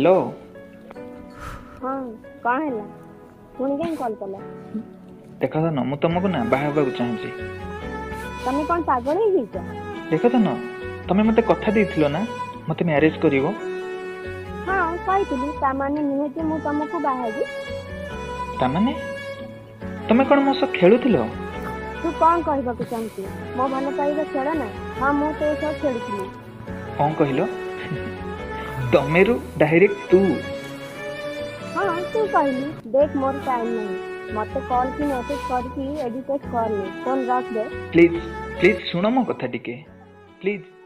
Hello. हाँ कौन है पुणी कहीं कॉल कला देख धन मु तुमको ना बाहा चाहूँगी। तमें कौन पागल हो गई देख धन तमें मते कथा देइथिलो ना मते मैरिज करिवो। हाँ कही ताने नुहे कि मु तुमको बाहेबी। तामाने तमें कौन मो सह खेलुथिलो? तू कौन कहबाकू चाहती मो भल पाइबा खेल ना। हाँ मु तो सब खेलुଥିଲି। कौन कहलो? तमेरु डायरेक्ट तू? हाँ तू कहली देख मोर टाइम नहीं मत कॉल की मेसेज करके एडिटेट कर ले फोन रख दे। प्लीज प्लीज सुनो मो कथा टिके प्लीज।